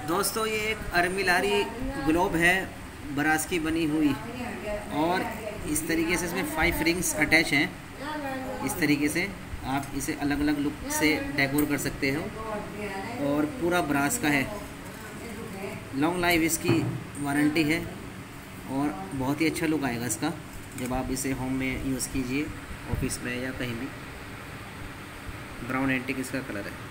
दोस्तों ये एक अर्मिलारी ग्लोब है, ब्रास की बनी हुई, और इस तरीके से इसमें 5 रिंग्स अटैच हैं। इस तरीके से आप इसे अलग अलग लुक से डेकोर कर सकते हो, और पूरा ब्रास का है। लॉन्ग लाइफ इसकी वारंटी है और बहुत ही अच्छा लुक आएगा इसका जब आप इसे होम में यूज़ कीजिए, ऑफिस में या कहीं भी। ब्राउन एंटीक इसका कलर है।